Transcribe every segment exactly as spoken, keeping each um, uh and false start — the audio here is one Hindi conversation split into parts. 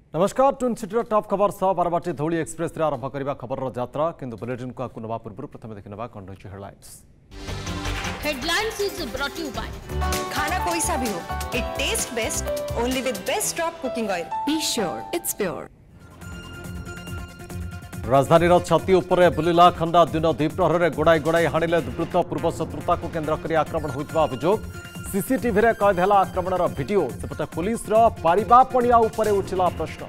नमस्कार ट्विन सिटी टॉप खबर सह बारबाटी धौली एक्सप्रेस रे आरंभ करबा खबर यात्रा किंतु बुलेटिन को आकु नवा पूर्व प्रथम देखिनबा कौन रही headlines. Headlines is brought you by खाना कोई सा भी हो, it taste best only with best drop cooking oil. Be sure it's pure. राजधानी छाती उपरे बुलिला खंडा दिन द्विप्रहर में गोड़ाई गोड़ाई हाणिले दुर्वृत्त पूर्व शत्रुता को केन्द्र कर आक्रमण होता अभियोग। सीसीटीवी रे कैद है आक्रमणर भिडियो सेपटे पुलिस पारिबा पणिया उपरे उठिला प्रश्न।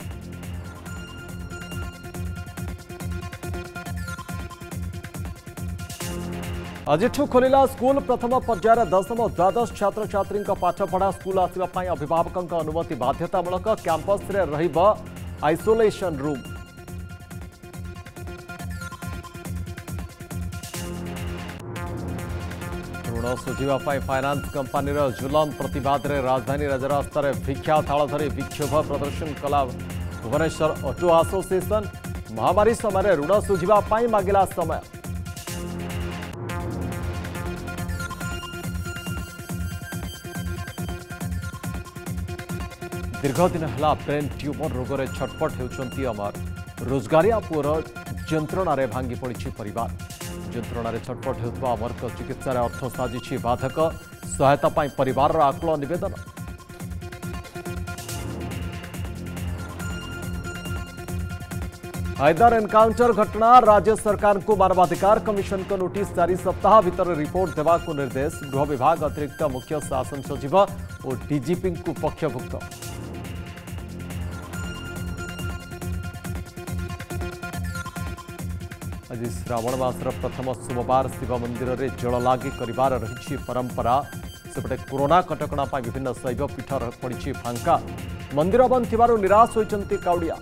आज खोलिला स्कूल प्रथम पर्यायर दशम द्वादश छात्र छात्री पाठपढ़ा स्कूल आसवाई अभिभावक अनुमति बाध्यतामूलक कैंपस रे रहिब आइसोलेशन रूम। ऋण सुझापी फाइनान्स कंपानी जुलम प्रतिवाद रे राजधानी राजरास्तार भिक्षा थाल धरी विक्षोभ प्रदर्शन कला भुवनेश्वर ऑटो एसोसिएशन। महामारी समय ऋण सुझापी मागिला समय। दीर्घदिन है ब्रेन ट्यूमर रोग में छटपट होती अमर। रोजगारिया पुअर जंत्रणा भांगी पड़ी परिवार। जंत्रणा छटपट होता अमर चिकित्सा अर्थ साजिश बाधक सहायता परिवार आकुल नवेदन। हैदर एनकाउंटर घटना राज्य सरकार को मानवाधिकार कमिशन को नोटिस चार सप्ताह भीतर रिपोर्ट देवा को निर्देश। गृह विभाग अतिरिक्त मुख्य शासन सचिव और डीजीपी को पक्षभुक्त। आज श्रावण मासर प्रथम सोमवार शिव मंदिर में जल लागी करिवार रही परंपरा। सेपटे कोरोना कटकणा विभिन्न शैव पीठ पड़ी फांका। मंदिर बंद थिबारु निराश होइचंती काउडिया।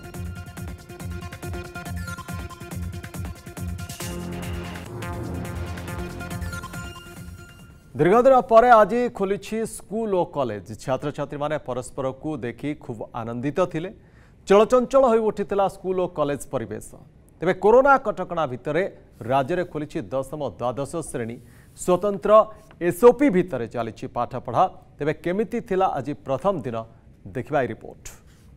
दीर्घदिन पर आज खोली स्कूल और कॉलेज। छात्र छात्री माने परस्पर को देखी खूब आनंदित थिले। चलचंचल हो उठिला स्कूल और कॉलेज परिवेश। तेबे कोरोना कटकणा भितर राज्य में खोली दशम द्वादश श्रेणी स्वतंत्र एसओपी भितर चली पाठपढ़ा। तेबे केमिति थिला आज प्रथम दिन देखिबा रिपोर्ट।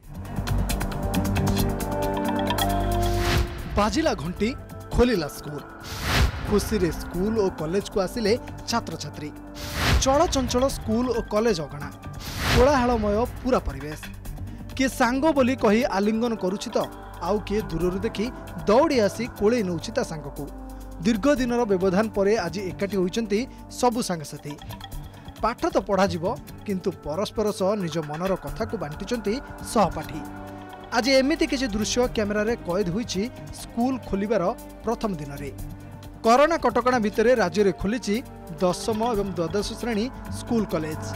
बाजिला घंटी खोलिला स्कूल। खुशी रे स्कूल और कॉलेज को आसिले छात्र छात्री। चल चंचल स्कूल और कॉलेज अगणा। कोलाहलमय पूरा परिवेश। किए सांग बोली कही आलिंगन करुछि तो आउ किए दूर देखी दौड़ी आसी कोले नौछि ता सांग को। दीर्घ दिन व्यवधान पर आज एकाठी होइचंती सबु सांगसाथी। पाठ तो पढ़ा जिवो किंतु परस्पर सह निज मनर कथा को बांटिचंती सहपाठी। आज एमिति किछि दृश्य कैमेरा रे कैद होइछि स्कूल खोलिबार प्रथम दिन रे। कोरोना कटकणा भितर राज्य में खोली दशम एवं द्वादश श्रेणी स्कूल कॉलेज।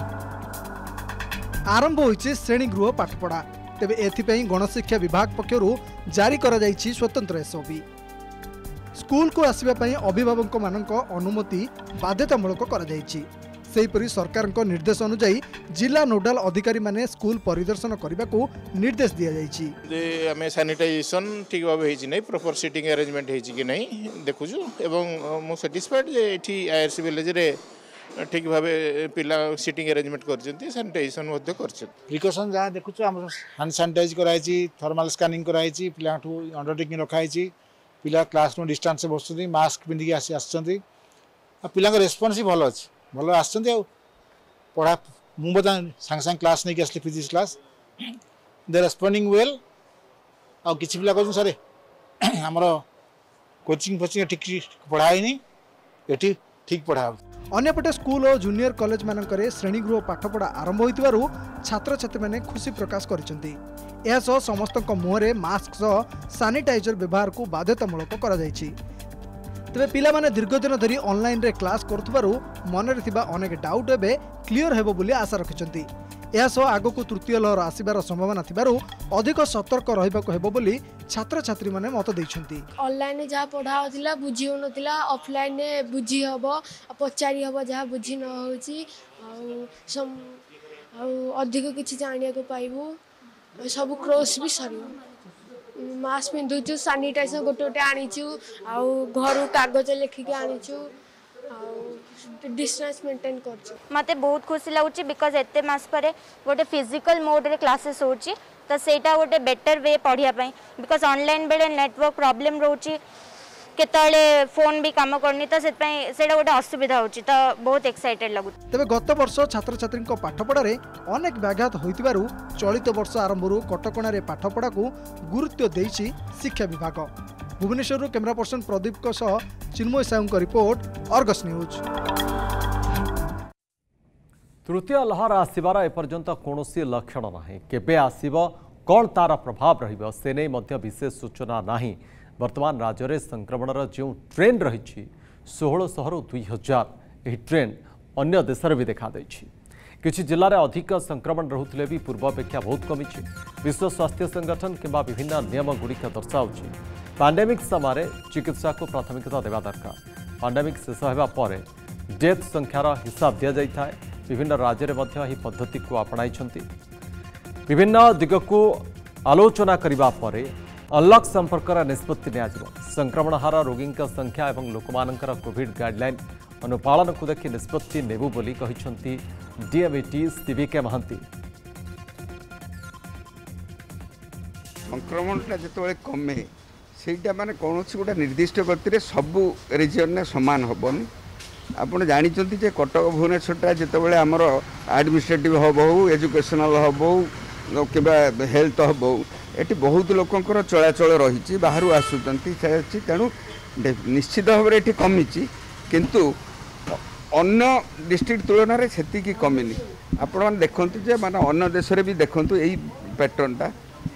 आरंभ होइछि श्रेणी गृह पाठपढ़ा। तेबे एथिपई गणशिक्षा विभाग पक्षरु जारी करा जाइछि स्वतंत्र एसओपी। स्कूल को आसिबा पई अभिभावक मानक अनुमति बाध्यतामूलक करा जाइछि। सेहिपरि सरकार निर्देश अनुसार जिला नोडाल अधिकारी माने स्कूल परिदर्शन करने को निर्देश दिया जाइछि। आमे सैनिटाइजेशन ठीक भाव हेछि नै, प्रॉपर सीटिंग अरेंजमेंट हेछि कि नै देखुछु एवं मो सैटिस्फाइड जे एठी आईआरसी विलेज रे ठीक भाव पिला सीटिंग अरेंजमेंट करछन्ती, सैनिटाइजेशन मध्ये करछन। प्रिकॉशन जहाँ देखुछु हम हैंड सैनिटाइज कराइछि, थर्मल स्कैनिंग कराइछि, पिला ठू अंडरटेकिंग रखाइछि। पिला क्लासरूम डिस्टेंस से बसुछन्ती, मास्क पिंधिकी आसी आछन्ती। आ पिला को रेस्पॉन्स भल अछि, भल आछन्ती। आ पढ़ा मु बता संग संग क्लास नहीं आसली physics class they responding well. आ किछि पिला कहछन सर हमर कोचिंग कोचिंग ठीक पढ़ाई नहीं, एठी ठीक पढ़ा। अन्यपटे स्कूल और जूनियर कॉलेज मानकरे श्रेणी गृह पाठपढ़ा आरंभ होइतिबारु छात्र छात्री माने खुशी प्रकाश करिसेंती। एहा सह समस्तक मुहरे मास्क सह सैनिटाइजर व्यवहार को बाध्यतामूलक करा जाइछि। तेबे पिला माने दीर्घ दिन धरी ऑनलाइन रे क्लास करथबारु मनरे थिबा अनेक डाउट एबे क्लियर हेबो बोली आशा रखिसेंती। एहा सह आगो को तृतीय लहर आसिबार संभावना थिबारु अधिक सतर्क रहिबाको हेबो बोली छात्र छात्री माने मत दैछंती। ऑनलाइन जहाँ पढ़ा होतिला बुझी हो नथिला, ऑफलाइन ने बुझी हबो, पचारी हबो जहाँ बुझी न होची, आ अधिक किछि जानिया को पाइबो। सब क्रॉस भी सरियो। मास्क पिंधुचु, सैनिटाइजर गोटे गोटे आनीचु, आ घर कागज लिखिक आनीचु, डिस्टेंस मेंटेन करछु। मते बहुत खुशी लागुची बिकॉज एते मास परे गोटे फिजिकल मोड रे क्लासेस होची तो सेटा गोटे बेटर वे पढ़िया बिकज ऑनलाइन बेले नेटवर्क प्रॉब्लम रोची केतले फोन भी काम करनी तो से गोटे असुविधा होची तो बहुत एक्साइटेड लगु। तेबे गत वर्ष छात्र छात्री पाठपढ़ा अनेक व्याघात होइतिबारु चलित वर्ष आरंभरू कटकणार पाठपढ़ा को गुरुत्व देइछि शिक्षा विभाग। भुवनेश्वर कैमरा पर्सन प्रदीप को सह Chinmay Sahu report Argus news. तृतीय लहर आसबार एपर्यंत कौन लक्षण नहीं केबे आसिब कौन तार प्रभाव रहिबो से नहीं मध्य विशेष सूचना नहीं। वर्तमान राज्य में संक्रमणर जो ट्रेंड रही षोह शहर दुई हजार यह ट्रेंड अन्य देश भी देखा किसी जिले में अधिक संक्रमण रोते भी पूर्वापेक्षा बहुत कमी। विश्व स्वास्थ्य संगठन किंबा विभिन्न नियम गुड़िक दर्शाऊँगी पैंडेमिक समय चिकित्सा को प्राथमिकता देवा दरकार। पैंडेमिक शेष होगा पर डेथ संख्यार हिसाब दि जाए। विभिन्न राज्य में पद्धति को आपणाई विभिन्न दिग को आलोचना करने पर अनलॉक संपर्क निष्पत्ति निया संक्रमण हार रोगी संख्या और लोक मानकर कोविड गाइडलाइन अनुपालन को देखि निष्पत्ति नेबु बोली कहिसंती डीएमईटी सीबीके महांती। संक्रमण जो कमे से माने कौन गोटे निर्दिष्ट गति सबू रिजन में सामान हेनी। आप जानते जे कटक भुवनेश्वर जो आमर एडमिनिस्ट्रेटिव हब हो एजुकेशनल हब हो कि हेल्थ हब हो ये बहुत लोकंर चलाचल रही बाहर आसुँच तेणु निश्चित भाव में ये कमी किंतु अन्य डिस्ट्रिक्ट तुलन से कमिनी। आपण देखु माने अन्य देश भी देखु यही पैटर्नटा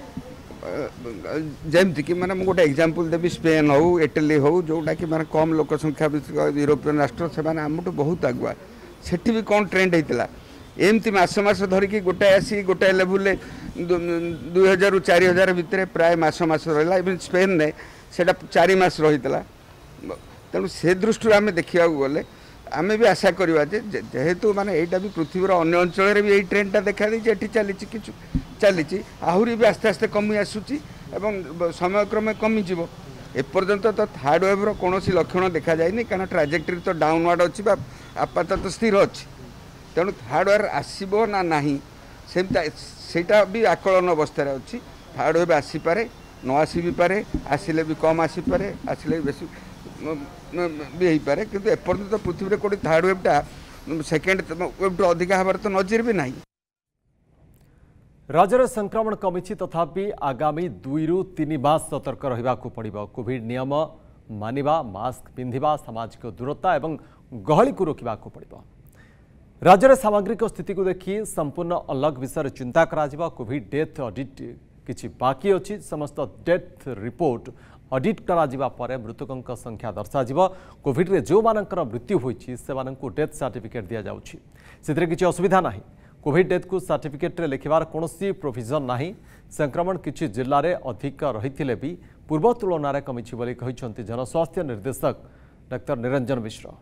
जमती कि माने गोटे एग्जांपल देवी स्पेन हो इटली हो जोटा कि माने कम लोक संख्या यूरोपियन राष्ट्र से आमठू बहुत आगुआ सेठी भी कौन ट्रेंड होता एमती मस मस धरिकी गोटे आसी गोटे लेवल दुई हजार रु चार हजार भितर प्राय मस मस रहा इवन स्पेन ने सेटा चार मास रही तेणु से दृष्टि आम देखा गले आम भी आशा करवा जेहेतु माने एटा भी पृथ्वीर अन्य अंचल भी यही ट्रेंडटा देखा दी चली चली आहरी भी आस्ते आस्ते कमी आसूची एवं समयक्रमे कमिज एपर्यंत तो थार्ड वेव्र कौन लक्षण देखा जाए कारण ट्राजेक्टरी तो डाउनवर्ड अच्छी आपातत स्थिर अच्छी तेणु थार्ड वेव आसब ना नहीं सेटा भी आकलन अवस्था अच्छी। थार्ड वेव आसीपे न आसी भी पारे आसिले भी कम आसीपे आसिले भी बेसी भी हो पारे किंतु एपर्यंत तो पृथ्वी कोई थार्ड वेवटा सेकेंड वेव टू अधिक हबार तो नजर भी नहीं। राज्य में संक्रमण कमी तथापि आगामी दुई रु तीन मास सतर्क रहा पड़ो। कोविड नियम मानिबा मास्क पिंधिबा सामाजिक दूरता एवं गहली को रोकवा पड़ो। राज्य में सामग्रिक स्थिति को देखि संपूर्ण अलग विषय चिंता करा। कोविड डेथ ऑडिट किछि बाकी अच्छी समस्त डेथ रिपोर्ट ऑडिट करा पर मृतकों संख्या दर्शा। कोविड रे जो मानकर मृत्यु होइछि से माननकु डेथ सर्टिफिकेट दिया जाउछि सेतिरे किछि असुविधा नाही। कोविड डेथ को सर्टिफिकेट रे लिखिबार कोनोसी प्रोविजन नाही। संक्रमण किछि जिल्ला रे अधिक रहिथिले भी पूर्व तुलना रे कमिछि बोली कहिसंती जनस्वास्थ्य निर्देशक डॉक्टर निरंजन मिश्र।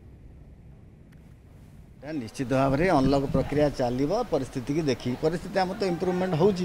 निश्चित भाव में अनलक प्रक्रिया चलो परिस्थिति की देखी परिस्थिति आम तो इम्प्रूवमेंट होमर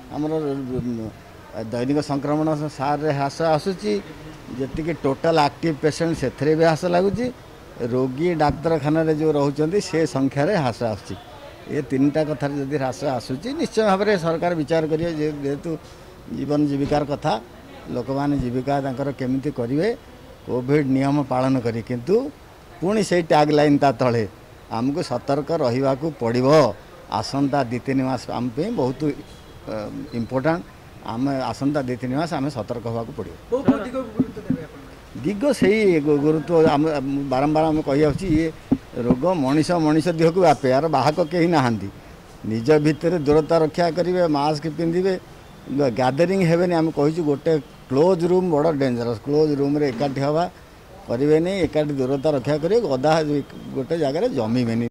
दैनिक संक्रमण सार ह्रास आसूची जी टोटाल एक्टिव पेसेंट से भी ह्रास लगुच रोगी डाक्तरखाना जो रोचे से संख्यार ह्रास आसूँ ये तीन टा कथार जदि ह्रास आसूची निश्चय भाव में सरकार विचार करेंगे जेहेतु जीवन जीविकार कथा लोक मैंने जीविका केमिति करेंगे कोविड नियम पालन करी किंतु पुणी से टैग लाइन ता तले आमको सतर्क रहा पड़ो। आसंता दी तीन मास आम बहुत इम्पोर्टाट आम आसंता दी तीन मास आम सतर्क होगा पड़ो। दिग से गुरुत्व आम बारंबार आम कही ये रोग मनीष मनीष देह को व्यापे यार बाहक कहीं नहांती निज भितर दूरता रक्षा करेंगे मास्क पिंधे गैदरिंग हेबे आम कही गोटे क्लोज रूम बड़ डेंजरस क्लोज रूम रे एकाठी हवा करेंगे नहीं एकाठी दूरता रक्षा करेंगे गदा गोटे जगह जमीबेनी।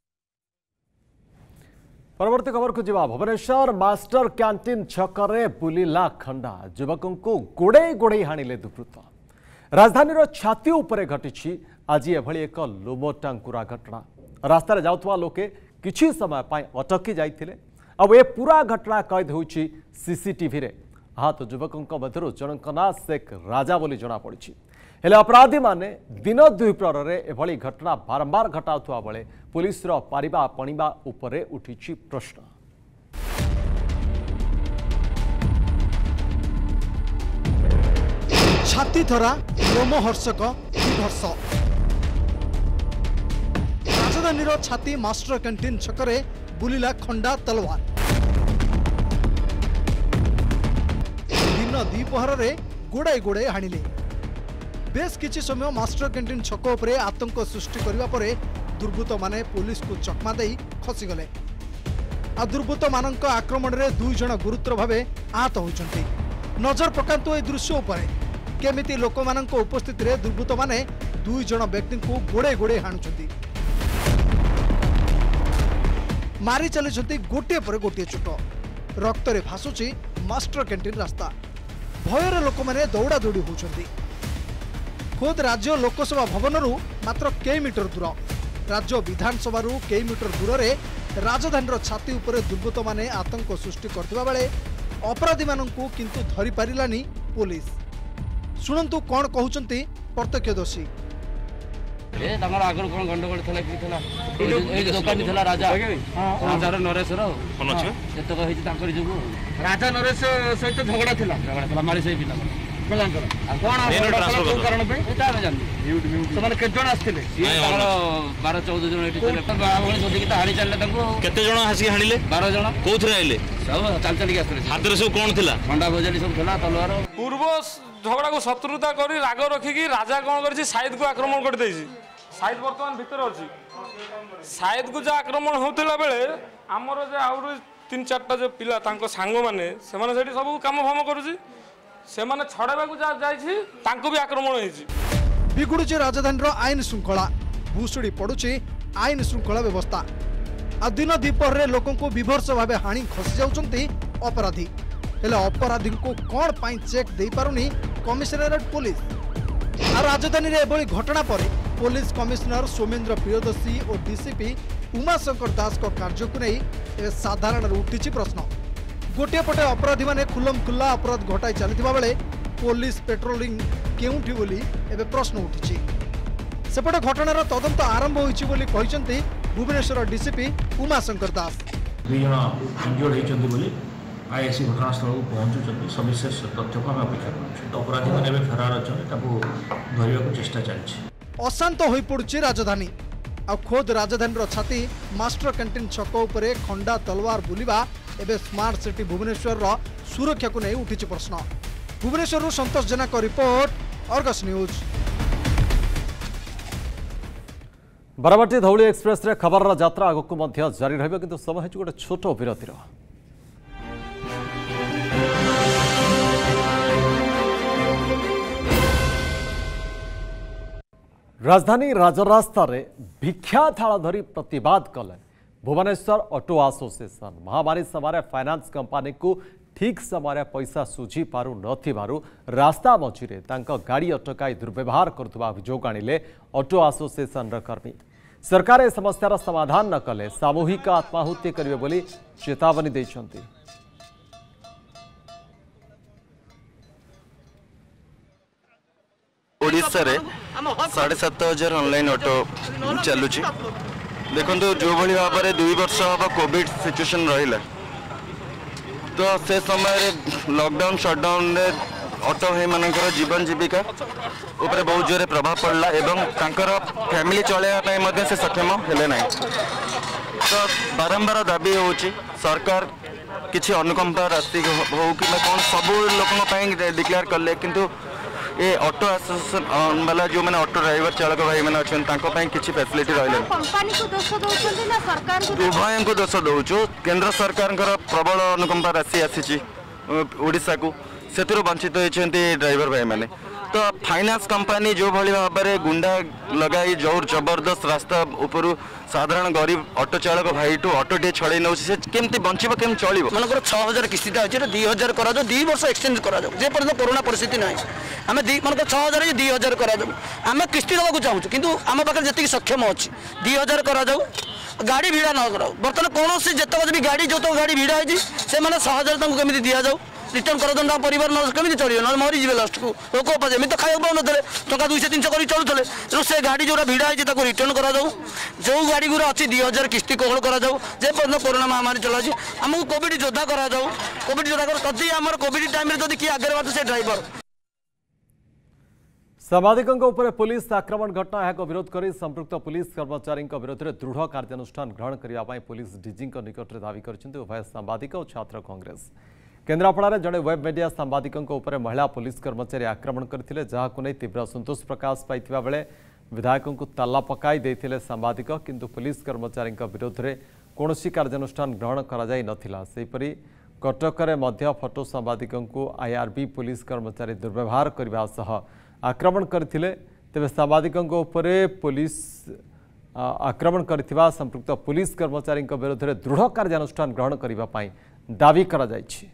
परवर्ती खबर को जीवा भुवनेश्वर मास्टर कैंटीन छकरे बुलिला खंडा युवकों को गोड़े गोड़े हाणिले दुर्बृत्त। राजधानी छाती उपरे घटी आज एभली एक लोमटांकुरा घटना। रास्तार जाउथवा लोके किछि समय पाई अटकी जाइथिले अब ए पूरा घटना कैद होइछि सीसीटीवी रे। आहत युवकों मध्य जनक ना शेख राजा बोली जना पड़ी हेले अपराधी माने दिन द्विप्रहर रे एभली घटना बारंबार घटाउथवा बेले पुलिस रो पारिबा पणिबा उपरे उठिछि प्रश्न। छाती थरा रोमहर्षक विभर्ष राजधानी छाती मास्टर कैंटीन छकरे बुलिला खंडा तलवार दिन द्विपहर में गोड़ाई गोड़ाई हाणिले बेस किछि समय मास्टर कैंटीन छक उपरे आतंक सृष्टि करबा परे दुर्बृत्त माने पुलिस को चकमा देई खसी गले आ दुर्बृत्त मानक आक्रमण रे दुई जण गुरुतर भावे आहत होइचंती नजर पकांतु ए दृश्य उपरे केमिति लोक मानक उपस्थिति रे दुर्बृत्त माने दुई जण व्यक्ति को गोड़े गोड़े हाणुचंती मारी चलीचंती गोटे पर गोटे चोट रक्त रे भासुची मास्टर कैंटीन रास्ता भयर लोक माने दौड़ा दौड़ी होउचंती खोद राज्य लोकसभा भवन मात्र कई मीटर दूर राज्य विधानसभा कई मीटर दूर रे राजधानी छाती उपरे दुर्बृत्त माने आतंक सृष्टि करथिबा बेले अपराधी माननकु किंतु धरि पारिलानी पुलिस सुनंतु कोन कहउचंती प्रत्यक्षदर्शी ए तमर आगर कोन गंडगोल थला कि थला ए दुकानी थला राजा राजा नरेश्वर कोन छ एतक हेछि तांकरी जुगु राजा नरेश सहित झगड़ा थिला झगड़ा थला मारी सही पिला बेलांकर आ कोन आ कारण पे एटा हम जानि समान के जण आस्थिले ये तमर बारह चौदह जण एठी चले बावणी सोदी कि हाड़ी चलले तांको केते जण हासी हाणिले बारह जण कोथरे आइले सब चाल चाल के आस्थिले हातरे सब कोन थिला खंडा भोजली सब थिला तलवार पूर्व झगड़ा को शत्रुता करी राग रखी कि राजा कौन कर साइद को आक्रमण कर दे साइद बर्तमान भीतर अच्छी साइद को जो आक्रमण होता बेले आमर जो आउर तीन चार्टा जो पिला सांग मैंने से सब कम फाम करुँच से छड़ावा को भी आक्रमण हो बिगुड़ी राजधानी आईन श्रृंखला भूसुड़ी पड़ुची आईन श्रृंखला व्यवस्था आ दिन दीपहर में लोक विभर्ष भाव हाणी खसी जाउछंती अपराधी हेले अपराधी को कौन पाई चेक दे पारुनी कमिशनरेट पुलिस आ राजधानी रे एभली घटना पर पुलिस कमिशनर सोमेन्द्र प्रियदर्शी और डीसीपी उमाशंकर दास को कार्य को नहीं साधारण उठी प्रश्न गोटे पटे अपराधी माने खुलम खुला अपराध घटाई चलता बेले पुलिस पेट्रोलिंग केउठी बोली एबे प्रश्न उठी सेपटे घटनार तदंत आरंभ होइछि बोली कहिसंती भुवनेश्वर डीसीपी उमाशंकर दास दुई जन इंजर्ड होइछंती बोली आईएससी घटनास्थल को पहुंचुंट सविशेष तथ्य को आम अपेक्षा कर अपराधी मैंने फेरार अच्छा धरने को चेष्टा चलती अशांत हो पड़ुछि राजधानी आ खोद राजधानी छाती मास्टर कैंटीन छक उपरे खंडा तलवार बुलिबा एबे स्मार्ट सिटी भुवनेश्वर सुरक्षा को नहीं उठी प्रश्न भुवनेश्वर संतोष जेना को report Argus news. Barabati Dhauli express रे खबर यात्रा आगक मध्य जारी रहिबो किंतु समय गोटे छोट विरतिर राजधानी राजरास्ता रे भिक्षा थाल धरी प्रतिवाद कले भुवनेश्वर ऑटो एसोसिएशन महामारी समय फाइनान्स कंपनी को ठीक समय पैसा सुझी पारु नथिबारु रास्ता मझिरे तांको गाड़ी अटकाई दुर्व्यवहार करथुबा अभियोग आनिले ऑटो एसोसिएशन र कर्मी सरकार ए समस्यार समाधान न कले सामूहिक आत्माहुति करिवे बोली चेतावनी दैछंती। ओडिशा रे साढ़े सात हजार ऑनलाइन ऑटो चलुची देखो जो भाई भाव में दुई वर्ष हम कोविड सिचुएशन रहा तो से समय लॉकडाउन शटडाउन ऑटो भाई मान जीवन जीविका उपरे बहुत जोरे प्रभाव पड़ला एवं तांकर फैमिली चलैया से सक्षम हेले ना तो बारंबार दाबी होची सरकार किसी अनुकंपा राशि हो कि कौन सब लोक डिक्लेयर कले किंतु ये ऑटो एसोसिएशन वाला जो मैंने ऑटो ड्राइवर चालक भाई मैंने अच्छा किसी फैसिलिटी रही उभय को दोष दौचु केंद्र सरकार प्रबल अनुकंपा राशि आसी ओडिशा को से वंचित होती ड्राइवर भाई मैंने तो फाइनान्स कंपनी जो भाई भाव में गुंडा लगाई जोर जबरदस्त रास्ता ऊपर साधारण गरीब ऑटो चालक भाई टू ऑटो टे छड़े नौ केमती बंचब केम चलो मनकर छः हजार किस्तीटा अच्छे दुई हजार कर दी वर्ष एक्सचेंज कर कोरोना परिस्थिति ना आम मनकर छः हजार दुई हजार कर किस्ती देवाक चाहूँ कि आम पाखे जी सक्षम अच्छी दुई हजार कर गाड़ी भिड़ा न कर बर्तमान कौन जितक भी गाड़ी जो गाड़ी भिड़ा है से छः हजार केमी दि जाऊ रिटर्न कर परिवार केमी चलो ना मरीजे लास्ट को लोक एमती तो खाया पाऊन टका दुई तीन कर चलुले से गाड़ी जो भिड़ा है रिटर्न कर जो गाड़ी गुरा अच्छी दुई हजार किस्ती कोहल कर कोरोना महामारी चलाची आमको कोविड योद्धा करा कोविड योद्धा कर आम कोविड टाइम किए आगे बात से ड्राइवर साम्बादिकों उपर पुलिस आक्रमण घटना यह विरोध कर संपृक्त पुलिस कर्मचारी विरोध में दृढ़ कार्यानुष्ठान ग्रहण करने पुलिस डीजी निकट में दावी कर उभय सांबादिक और छात्र कांग्रेस। केन्द्रापड़ा जड़े वेब मीडिया सांबादिकों उपर महिला पुलिस कर्मचारी आक्रमण करते जहां नहीं तीव्र असंतोष प्रकाश पाई बेले विधायकों को ताला पकाई देते सांबादिक किंतु पुलिस कर्मचारी विरोध में कौन कार्यानुष्ठान ग्रहण करपरी कटक में फोटो सांबादिकों आईआरबी पुलिस कर्मचारी दुर्व्यवहार करने सह आक्रमण करते तेज सांबादिकों उपर पुलिस आक्रमण करथिबा संपृक्त पुलिस कर्मचारी विरोध में दृढ़ कार्यानुष्ठान ग्रहण करने दावी करा जायछि।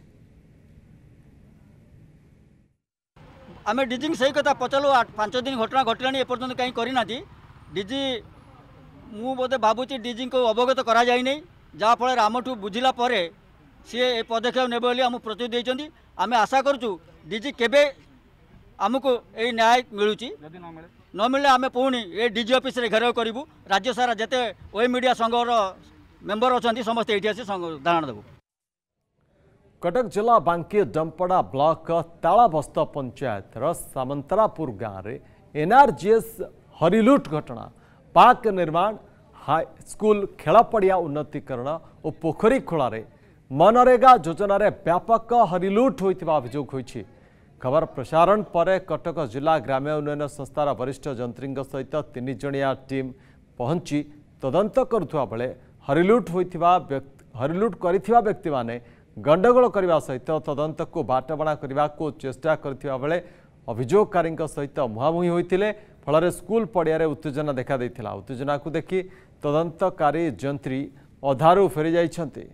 आम डीजी सही कथा पचारू आठ पांच दिन घटना घटला एपर्तंत कहीं करना डीजी मु बोधे भावुची डीजी को अवगत करा जाय नहीं जहाँफल आमठू बुझिला पर सी ए पदक्षेप ने बोली आम प्रतिनिधि आम आशा करूँ डीजी केबे आमको ये न्याय मिलूँ न मिले आम पुणी ये डीजी ऑफिस रे घेराव करूँ राज्य सारा जिते वेब मीडिया संघर मेंबर अच्छा समस्ते ये आसी धारणा देवु। कटक जिला बांकी डंपड़ा ब्लॉक तालाबस्त पंचायत सामंतरापुर गाँव में एनआरजीएस हरिलुट घटना पार्क निर्माण हाई स्कूल खेलपड़िया उन्नतीकरण और पोखरी खोलारे मनरेगा योजन व्यापक हरिलुट होता अभियोग होती। खबर प्रसारण पर कटक जिला ग्राम्य उन्नयन संस्थार वरिष्ठ जंत्री सहित तीन जणिया टीम पहुंची तदंत करुवा बेले हरिलुट होता हरिलुट करिथिबा व्यक्ति माने गंडगोल करने सहित तदंत को बाटबणा करने को चेष्टा करथिबा बेले अभियोगकारी सहित मुहांमुही होते फल स्कूल पड़िया उत्तेजना देखा देथिला। उत्तेजना को देखि तदंतकारी जंत्री अधारू फेरी जाइछन्ति।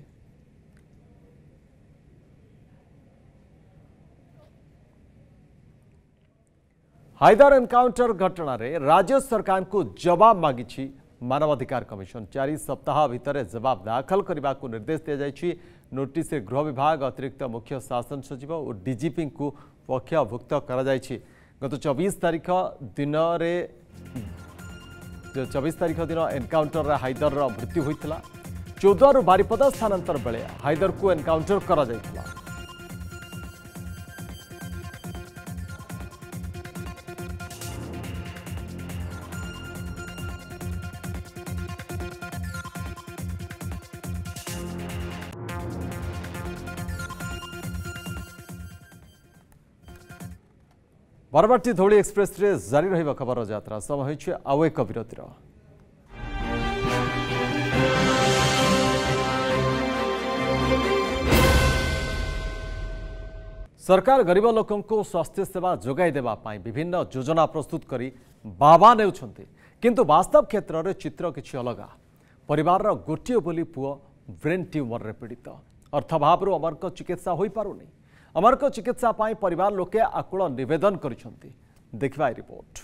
हाइदर एनकाउंटर घटना रे राज्य सरकार को जवाब मागिछि मानवाधिकार कमिशन। चारि सप्ताह भितर जवाब दाखल करने को निर्देश दिया जाइछि। नोटिस गृह विभाग अतिरिक्त मुख्य शासन सचिव और डीजीपी को पक्षभुक्त करा जाइछि। गत चौबीस तारीख दिन रे चौबीस तारीख दिन एनकाउंटर हाइदर मृत्यु होता। चौदह रु बारिपदा स्थानांतर बेले हाइदर को एनकाउंटर करा जाइथिला। बारबाटी धौली एक्सप्रेस रे जारी रहिबा खबर यात्रा समय होइछे आउ एक विरतिर। सरकार गरीब लोकों को स्वास्थ्य सेवा जोगाई देबा पाई विभिन्न योजना प्रस्तुत करी बाबा नेउछन्ते किंतु वास्तव क्षेत्र रे चित्र किछि अलगा। परिवार रो गोटिए बोली पुओ ब्रेन ट्यूमर रे पीड़ित अर्थभाव अमरक चिकित्सा होई पारुनी। अमरक चिकित्सा पाई परिवार लोके आकुल निवेदन करिसंती। देखिबा रिपोर्ट।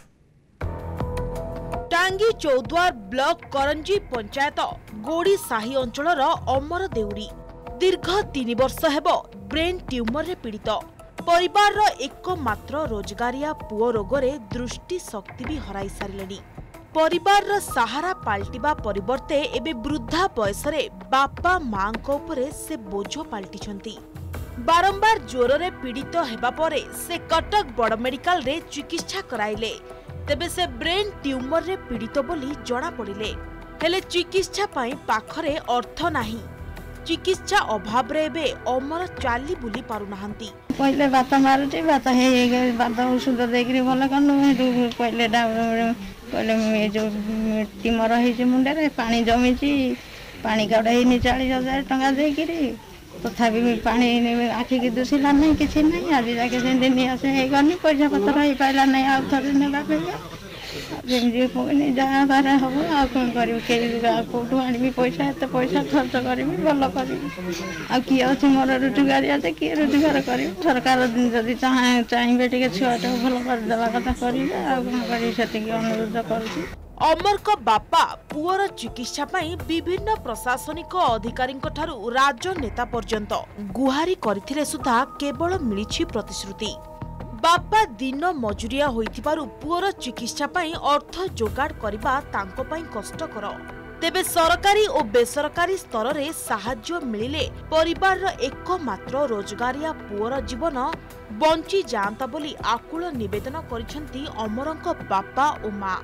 टांगी चौद्वार ब्लॉक करंजी पंचायत गोड़ी साही अंचलर अमर देउरी दीर्घ तीन वर्ष हेबो ब्रेन ट्यूमर रे पीड़ित परिवार एकमात्र रोजगारिया पुओ रोगरे दृष्टि शक्ति भी हराई सारिलेनी। परिवार सहारा पाल्टिबा परिवर्ते एबे वृद्धा बयसरे बापा मां को उपरे से बोझ पाल्टिछंती। बारंबार ज्वर रे पीड़ित हेबा परे से कटक बड़ मेडिकल रे चिकित्सा कराइले तेबे से ब्रेन ट्यूमर रे पीड़ित बोली जणा पड़िले हेले चिकित्सा पाई पाखरे अर्थ नाही। चिकित्सा अभाव रे बे अमर चाली बुली पारु नाहंती। पहिले बात मारुती बात हे बात औषध देकरी भल कनु पहिले पहिले जो ट्यूमर हे मुंडे रे पानी जमीची पानी काढाई चालीस हजार टंका देकरी तथापि पानी आखि की दुसिला नहीं किसी नहीं आज जाके दिन आसे गनी पैसा पतर ही पाइला नहीं आउ थरे नेबा पे जेमजी कोनी जहाँ बारे हम आ कौन करी के कोठू आनी पैसा एत पैसा खर्च करी भल करी आ कि अच्छे मोर रोजगार आते किए रोजगार करी सरकार जदि चाहे चाहिए टे छुआटा भल कर देवा कथा करी आ कौन करी सेतिकी अनुरोध करूँ। अमर को बापा पुअर चिकित्सा पाई विभिन्न प्रशासनिक अधिकारी राजनेता पर्यंत गुहारी करथिले सुधा केवल मिलिछि प्रतिश्रुति। बापा दिन मजुरिया होइथिबारु पुअर चिकित्सा पाई अर्थ जोगाड़ करबा तांको पाई कष्टकर। तेबे सरकारी और बेसरकारी स्तर रे साहाय्य मिलिले परिवार एकमात्र रोजगारिया पुअर जीवन बंची जाता बोली आकुल निवेदन करिसेंती अमरंक बापा और माँ।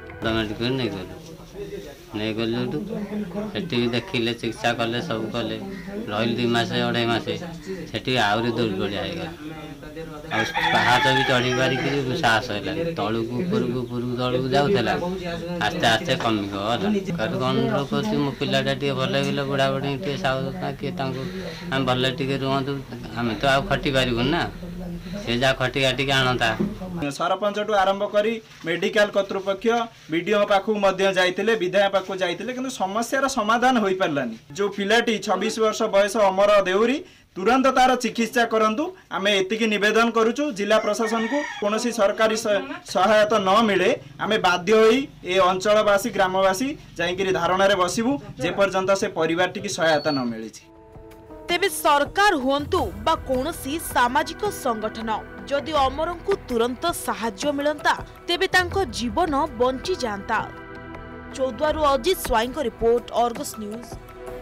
नहीं गलु से देखिले चिकित्सा कले सब कले रही दुई मस अढ़ाई मसे से आहरी दुर्बलिया पाहाच भी चढ़ी पारिक साहस है तलू ऊपर ऊपर तलू जाऊला आस्ते आस्ते कमी गला कौन लोग मो पिलाटा टे भल लगे बुढ़ा बुढ़ी टे साहु किए आम भल टे रुहतु आम तो आउ खटी पारू ना से जा खटी काटिक आणता सरपंच टू आरंभ करी मेडिकल कर्तृपक्ष विडीओ पाखु मध्य जाइतिले विधायक पाखु जाइतिले किंतु समस्यार समाधान होई पारलानी। जो पिलाटी छब्बीस वर्ष बयस अमर देउरी तुरंत तार चिकित्सा करंतु आमे एतिकी निवेदन करूछु जिला प्रशासन को कोनोसी सरकारी सहायता न मिले आमे बाध्य होई ए अंचलवासी ग्रामवासी जाइकिरी धारणा रे बसिबु जे पर्यंत से परिवार टिकी सहायता न मिली। तेबे सरकार हुंतु बा कोनोसी सामाजिक संगठन जदि अमरंकु तुरंत साहाय्य मिलंता तेबे तांको जीवन बंची जानता। चौद्वारु अजित स्वाई को रिपोर्ट, अर्गस न्यूज।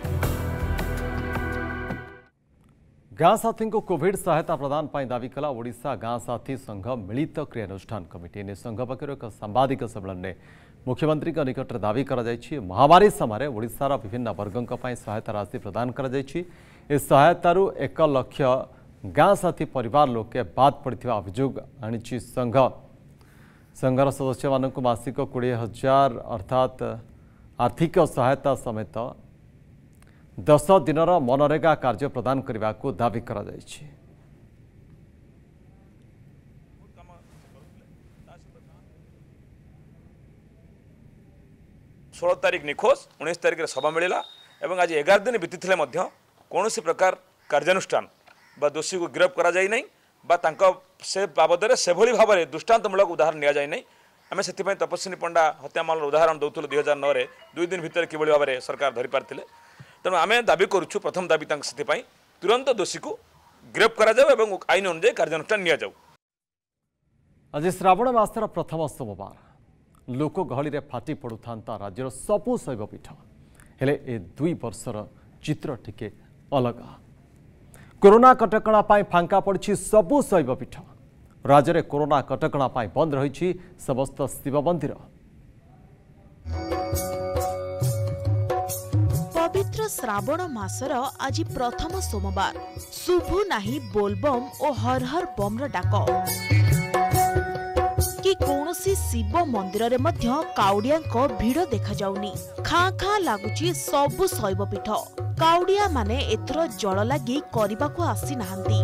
गाँ साथी को कोविड सहायता प्रदान पर दावी कला ओडिशा गाँ साथी संघ मिलित क्रियानुष्ठान कमिटी ने संघ पक्षर एक सांबादिक सम्मेलन में मुख्यमंत्री निकट में दावी कर महामारी समय ओडिशार विभिन्न वर्गों सहायता राशि प्रदान कर सहायतारू एक लक्ष गाँ साथी परिवार लोके बाद पड़ता अभियोग आनी संघ संघर सदस्य मानक मासिक कोड़े हजार अर्थात आर्थिक सहायता समेत दस दिन मनरेगा कार्य प्रदान करने को दावी करा जायछि। षोल तारीख निखोज उन्नीस तारीख सभा मिलला एवं आज एगार दिन बीती कौन प्रकार कार्यानुष्ठान बा दोषी को गिरफ्त करा जाय नहीं बा तांका से बाबद से भली भाव में दृष्टांतमूलक उदाहरण निया जाय नहीं। आम से तपस्विनी पंडा हत्या मामला उदाहरण दौलू दुई हजार नौ दुई दिन भितर किभली भाव में सरकार धरी पारते तेणु आम दाबी करुछु प्रथम दाबी से तुरंत दोषी को गिरफ्त करा जाओ एवं आईन अनुसार कार्यानुष्ठान निया जाओ। आज श्रावण मासर प्रथम सोमवार लोक गहली रे फाटी पड़ुथा राज्यर सबु शैवपीठ हेले ए दुई वर्षर चित्र टिके अलग। कोरोना कटकणा पाई फांका पड़ी सबु शैवपीठ राज्य में कोरोना कटकणा पाई बंद रही समस्त शिव मंदिर। पवित्र श्रावण मासर आज प्रथम सोमवार शुभु नाही बोलबम और हर हर बम डाक कि कौनसी शिव मंदिर रे मध्य काउडिया भिड़ देखा जाउनी। खाँ खाँ लगुची सबु शैवपीठ काउडिया माने एथर जल लगी करने को आसी नाहंती।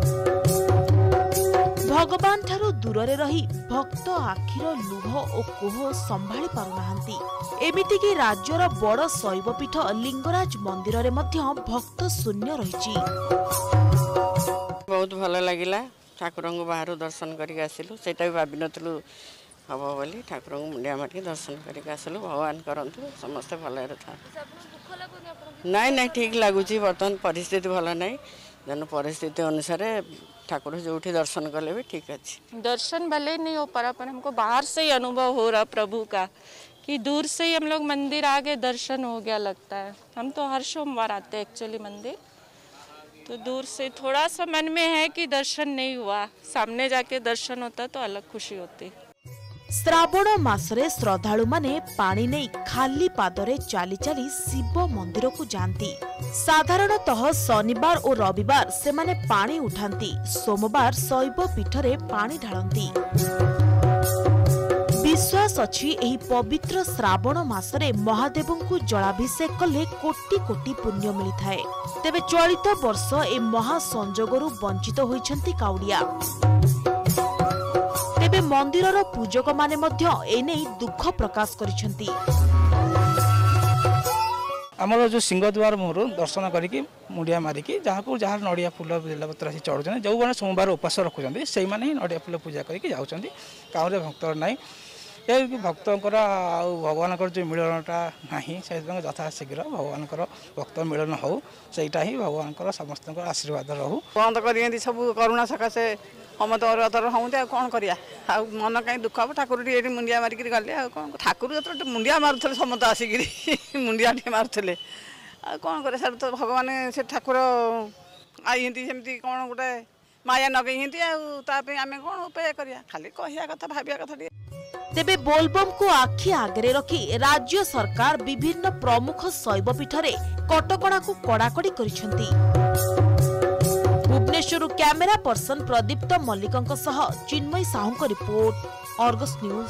भगवान ठारू दूर रे रही भक्त आखिर लुह और कोह संभाली पारु नाहंती। एमिति कि राज्यर बड़ शैवपीठ लिंगराज मंदिर रे मध्य भक्त शून्य रहिछि। बहुत भल लागिला ठाकुर को बाहर दर्शन करके आसिलु सेटा भी भाबी नथलु हम बोली ठाकुर को मुंडिया माटी दर्शन करके आसिलु भगवान करंतु समस्त भल था। नाई नाई ठीक लगुच बर्तमान परिस्थिति भल नाई जन परिस्थिति अनुसार ठाकुर जो दर्शन कले भी ठीक अच्छे। दर्शन भले नहीं हो पा पर हमको बाहर से ही अनुभव हो रहा प्रभु का कि दूर से ही हम लोग मंदिर आ गए दर्शन हो गया लगता है। हम तो हर सोमवार आते हैं एक्चुअली मंदिर तो दूर से थोड़ा सा मन में है कि दर्शन नहीं हुआ सामने जाके दर्शन होता तो अलग खुशी होती। श्रावण मासरे श्रद्धालु माने पानी नहीं खाली पादरे चाली चाली शिव मंदिर को जाती। साधारणतः शनिवार और रविवार से माने पानी उठाती सोमवार शैव पीठरे पानी ढालती। विश्वास अछि एही पवित्र श्रावण मासरे महादेवंकु जलाभिषेक कले कोटी कोटी पुण्य मिलिथाए। तेबे चलित वर्ष ए महासंजोगरु वंचित होइछंती काउडिया। तेबे मंदिरर पूजक माने मध्य एनै दुख प्रकाश करिछंती। आमर जो सिंहद्वार मोहर दर्शन करके मुंडिया मारिकी जहाँ को जहाँ नड़िया फूल बेलपत्र आसी चढ़ुଛନ୍ତି जो मैंने सोमवार उपास रखुଛନ୍ତି से नड़िया फूल पूजा करके जाउଛନ୍ତି गाँव भक्त नाई ये भक्तर आगवान जो मिलनटा ना से यथाशीघ्र भगवान भक्त मिलन हो सहीटा ही भगवान समस्त आशीर्वाद रहू बंद कर सब करुणा सकाशे हम तो अरतर हूँ कौन करिया मन कहीं दुख हम ठाकुर ये मुंडिया मारिक गले कौन ठाकुर जो मुंडिया मारुले समस्त आसिक मुंडिया टे मारुले कौन करे सर तो भगवान से ठाकुर आई सेमती कौन गोटे माया नगई आम कौन उपाय करिया खाली कहया कथा भाविया कथा टिके तेबे बोलबम को आखि आगे रखी राज्य सरकार विभिन्न प्रमुख शैवपीठ रे कटकणा को कड़ाकड़ी करिसेंती। भुवनेश्वर कैमेरा पर्सन प्रदीप्त मल्लिकंक सह Chinmayee Sahu report, Argus news.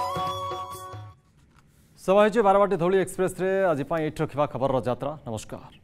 समय बारवाटी धौली एक्सप्रेस रे आज एट रखा खबर यात्रा। नमस्कार।